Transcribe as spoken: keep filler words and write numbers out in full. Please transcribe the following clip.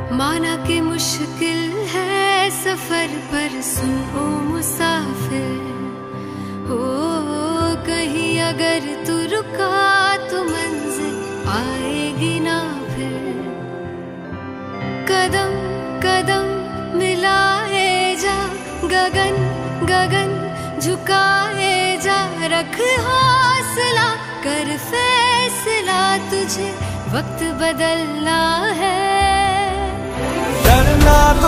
माना कि मुश्किल है सफर पर सुन ओ मुसाफिर, हो कहीं अगर तू रुका तो मंजिल आएगी ना फिर। कदम कदम मिलाए जा, गगन गगन झुकाए जा, रख हौसला कर फैसला, तुझे वक्त बदलना है। डरना तो